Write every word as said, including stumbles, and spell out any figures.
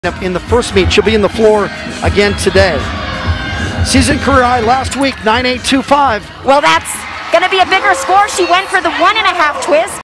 in the first meet. She'll be in the floor again today. Season career high last week, nine eight two five. Well, that's going to be a bigger score. She went for the one and a half twist.